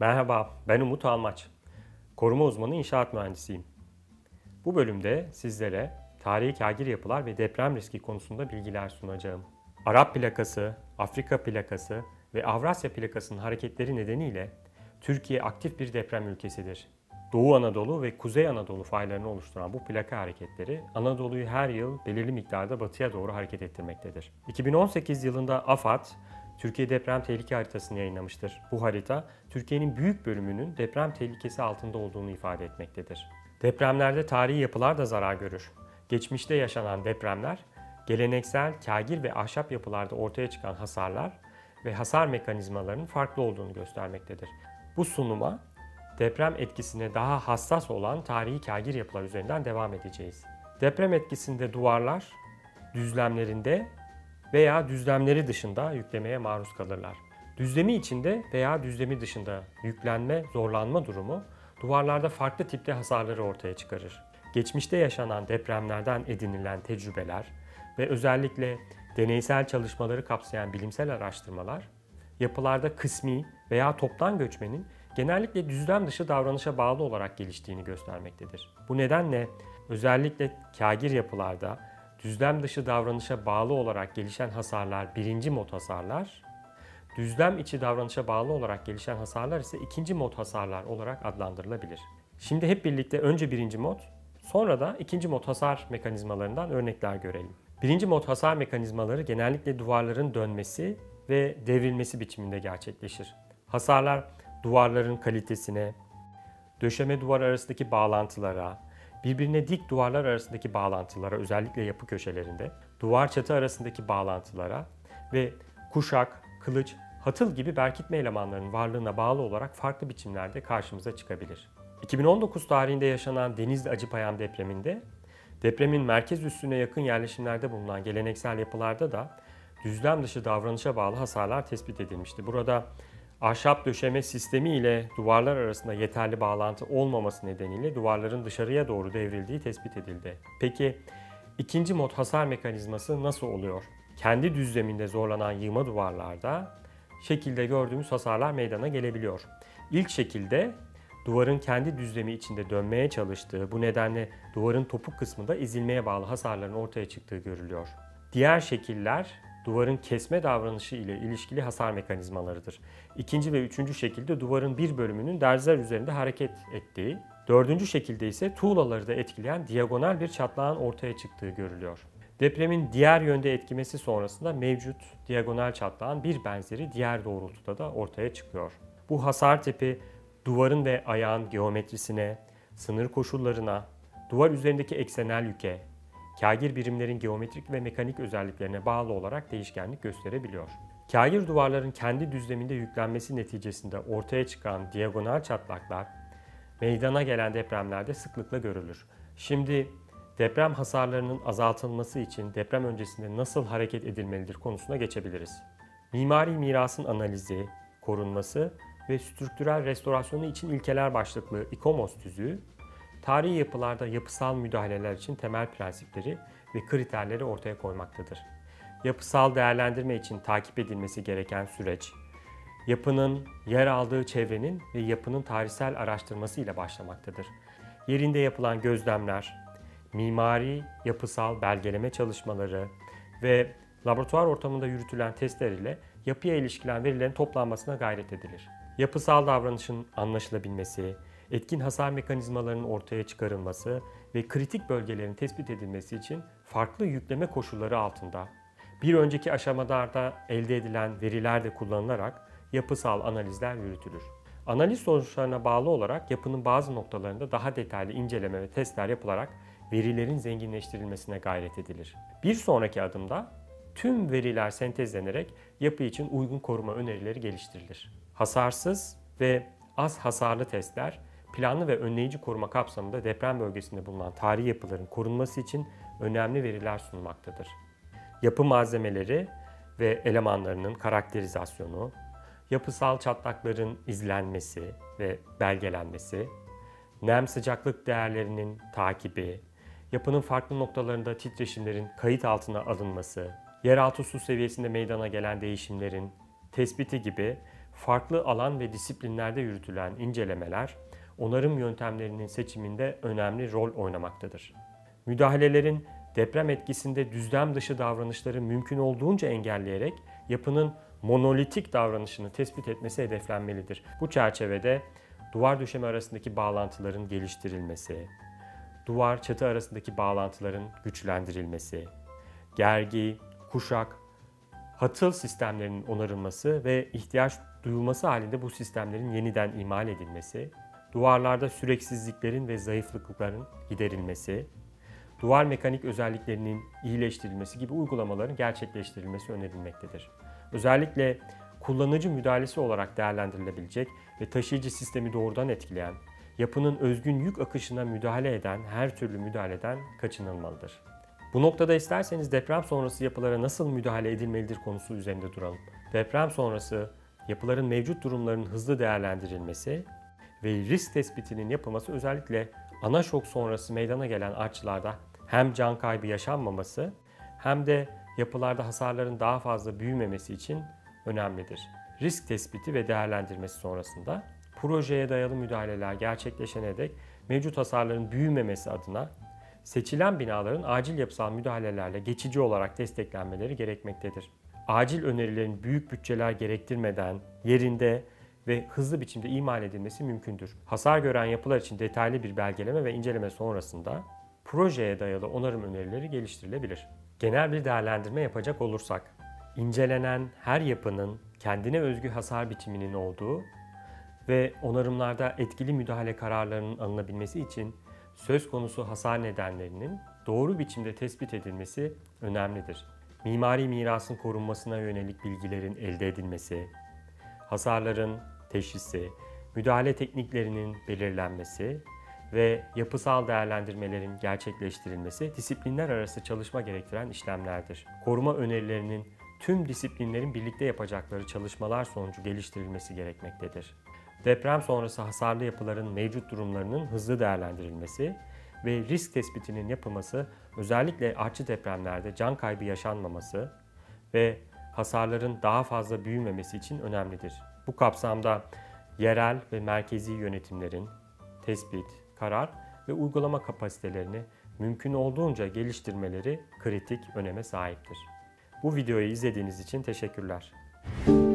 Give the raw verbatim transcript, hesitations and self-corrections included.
Merhaba, ben Umut Almaç. Koruma uzmanı inşaat mühendisiyim. Bu bölümde sizlere tarihi kârgil yapılar ve deprem riski konusunda bilgiler sunacağım. Arap plakası, Afrika plakası ve Avrasya plakasının hareketleri nedeniyle Türkiye aktif bir deprem ülkesidir. Doğu Anadolu ve Kuzey Anadolu faylarını oluşturan bu plaka hareketleri Anadolu'yu her yıl belirli miktarda batıya doğru hareket ettirmektedir. iki bin on sekiz yılında AFAD, Türkiye deprem tehlike haritasını yayınlamıştır. Bu harita, Türkiye'nin büyük bölümünün deprem tehlikesi altında olduğunu ifade etmektedir. Depremlerde tarihi yapılar da zarar görür. Geçmişte yaşanan depremler, geleneksel kârgil ve ahşap yapılarda ortaya çıkan hasarlar ve hasar mekanizmalarının farklı olduğunu göstermektedir. Bu sunuma, deprem etkisine daha hassas olan tarihi kârgil yapılar üzerinden devam edeceğiz. Deprem etkisinde duvarlar, düzlemlerinde veya düzlemleri dışında yüklemeye maruz kalırlar. Düzlemi içinde veya düzlemi dışında yüklenme, zorlanma durumu duvarlarda farklı tipte hasarları ortaya çıkarır. Geçmişte yaşanan depremlerden edinilen tecrübeler ve özellikle deneysel çalışmaları kapsayan bilimsel araştırmalar, yapılarda kısmi veya toptan göçmenin genellikle düzlem dışı davranışa bağlı olarak geliştiğini göstermektedir. Bu nedenle özellikle kârgil yapılarda düzlem dışı davranışa bağlı olarak gelişen hasarlar birinci mod hasarlar, düzlem içi davranışa bağlı olarak gelişen hasarlar ise ikinci mod hasarlar olarak adlandırılabilir. Şimdi hep birlikte önce birinci mod, sonra da ikinci mod hasar mekanizmalarından örnekler görelim. Birinci mod hasar mekanizmaları genellikle duvarların dönmesi ve devrilmesi biçiminde gerçekleşir. Hasarlar duvarların kalitesine, döşeme duvar arasındaki bağlantılara, birbirine dik duvarlar arasındaki bağlantılara, özellikle yapı köşelerinde, duvar çatı arasındaki bağlantılara ve kuşak, kılıç, hatıl gibi berkitme elemanlarının varlığına bağlı olarak farklı biçimlerde karşımıza çıkabilir. iki bin on dokuz tarihinde yaşanan Denizli Acıpayam depreminde, depremin merkez üssüne yakın yerleşimlerde bulunan geleneksel yapılarda da düzlem dışı davranışa bağlı hasarlar tespit edilmişti. Burada ahşap döşeme sistemi ile duvarlar arasında yeterli bağlantı olmaması nedeniyle duvarların dışarıya doğru devrildiği tespit edildi. Peki ikinci mod hasar mekanizması nasıl oluyor? Kendi düzleminde zorlanan yığma duvarlarda şekilde gördüğümüz hasarlar meydana gelebiliyor. İlk şekilde duvarın kendi düzlemi içinde dönmeye çalıştığı, bu nedenle duvarın topuk kısmında ezilmeye bağlı hasarların ortaya çıktığı görülüyor. Diğer şekiller duvarın kesme davranışı ile ilişkili hasar mekanizmalarıdır. İkinci ve üçüncü şekilde duvarın bir bölümünün derzeler üzerinde hareket ettiği, dördüncü şekilde ise tuğlaları da etkileyen diagonal bir çatlağın ortaya çıktığı görülüyor. Depremin diğer yönde etkimesi sonrasında mevcut diagonal çatlağın bir benzeri diğer doğrultuda da ortaya çıkıyor. Bu hasar tipi duvarın ve ayağın geometrisine, sınır koşullarına, duvar üzerindeki eksenel yüke, kârgil birimlerin geometrik ve mekanik özelliklerine bağlı olarak değişkenlik gösterebiliyor. Kârgil duvarların kendi düzleminde yüklenmesi neticesinde ortaya çıkan diagonal çatlaklar meydana gelen depremlerde sıklıkla görülür. Şimdi deprem hasarlarının azaltılması için deprem öncesinde nasıl hareket edilmelidir konusuna geçebiliriz. Mimari mirasın analizi, korunması ve strüktürel restorasyonu için ilkeler başlıklı İKOMOS tüzüğü, tarihi yapılarda yapısal müdahaleler için temel prensipleri ve kriterleri ortaya koymaktadır. Yapısal değerlendirme için takip edilmesi gereken süreç, yapının yer aldığı çevrenin ve yapının tarihsel araştırması ile başlamaktadır. Yerinde yapılan gözlemler, mimari, yapısal belgeleme çalışmaları ve laboratuvar ortamında yürütülen testler ile yapıya ilişkilen verilerin toplanmasına gayret edilir. Yapısal davranışın anlaşılabilmesi, etkin hasar mekanizmalarının ortaya çıkarılması ve kritik bölgelerin tespit edilmesi için farklı yükleme koşulları altında bir önceki aşamalarda elde edilen veriler de kullanılarak yapısal analizler yürütülür. Analiz sonuçlarına bağlı olarak yapının bazı noktalarında daha detaylı inceleme ve testler yapılarak verilerin zenginleştirilmesine gayret edilir. Bir sonraki adımda tüm veriler sentezlenerek yapı için uygun koruma önerileri geliştirilir. Hasarsız ve az hasarlı testler, planlı ve önleyici koruma kapsamında deprem bölgesinde bulunan tarihi yapıların korunması için önemli veriler sunmaktadır. Yapı malzemeleri ve elemanlarının karakterizasyonu, yapısal çatlakların izlenmesi ve belgelenmesi, nem sıcaklık değerlerinin takibi, yapının farklı noktalarında titreşimlerin kayıt altına alınması, yeraltı su seviyesinde meydana gelen değişimlerin tespiti gibi Farklı alan ve disiplinlerde yürütülen incelemeler, onarım yöntemlerinin seçiminde önemli rol oynamaktadır. Müdahalelerin deprem etkisinde düzlem dışı davranışları mümkün olduğunca engelleyerek yapının monolitik davranışını tespit etmesi hedeflenmelidir. Bu çerçevede duvar döşeme arasındaki bağlantıların geliştirilmesi, duvar çatı arasındaki bağlantıların güçlendirilmesi, gergi, kuşak, hatıl sistemlerinin onarılması ve ihtiyaç duyulması halinde bu sistemlerin yeniden imal edilmesi, duvarlarda süreksizliklerin ve zayıflıkların giderilmesi, duvar mekanik özelliklerinin iyileştirilmesi gibi uygulamaların gerçekleştirilmesi önerilmektedir. Özellikle kullanıcı müdahalesi olarak değerlendirilebilecek ve taşıyıcı sistemi doğrudan etkileyen, yapının özgün yük akışına müdahale eden her türlü müdahaleden kaçınılmalıdır. Bu noktada isterseniz deprem sonrası yapılara nasıl müdahale edilmelidir konusu üzerinde duralım. Deprem sonrası yapıların mevcut durumlarının hızlı değerlendirilmesi ve risk tespitinin yapılması özellikle ana şok sonrası meydana gelen artçılarda hem can kaybı yaşanmaması hem de yapılarda hasarların daha fazla büyümemesi için önemlidir. Risk tespiti ve değerlendirmesi sonrasında projeye dayalı müdahaleler gerçekleşene dek mevcut hasarların büyümemesi adına seçilen binaların acil yapısal müdahalelerle geçici olarak desteklenmeleri gerekmektedir. Acil önerilerin büyük bütçeler gerektirmeden yerinde ve hızlı biçimde imal edilmesi mümkündür. Hasar gören yapılar için detaylı bir belgeleme ve inceleme sonrasında projeye dayalı onarım önerileri geliştirilebilir. Genel bir değerlendirme yapacak olursak, incelenen her yapının kendine özgü hasar biçiminin olduğu ve onarımlarda etkili müdahale kararlarının alınabilmesi için söz konusu hasar nedenlerinin doğru biçimde tespit edilmesi önemlidir. Mimari mirasın korunmasına yönelik bilgilerin elde edilmesi, hasarların teşhisi, müdahale tekniklerinin belirlenmesi ve yapısal değerlendirmelerin gerçekleştirilmesi disiplinler arası çalışma gerektiren işlemlerdir. Koruma önerilerinin tüm disiplinlerin birlikte yapacakları çalışmalar sonucu geliştirilmesi gerekmektedir. Deprem sonrası hasarlı yapıların mevcut durumlarının hızlı değerlendirilmesi ve risk tespitinin yapılması özellikle artçı depremlerde can kaybı yaşanmaması ve hasarların daha fazla büyümemesi için önemlidir. Bu kapsamda yerel ve merkezi yönetimlerin tespit, karar ve uygulama kapasitelerini mümkün olduğunca geliştirmeleri kritik öneme sahiptir. Bu videoyu izlediğiniz için teşekkürler.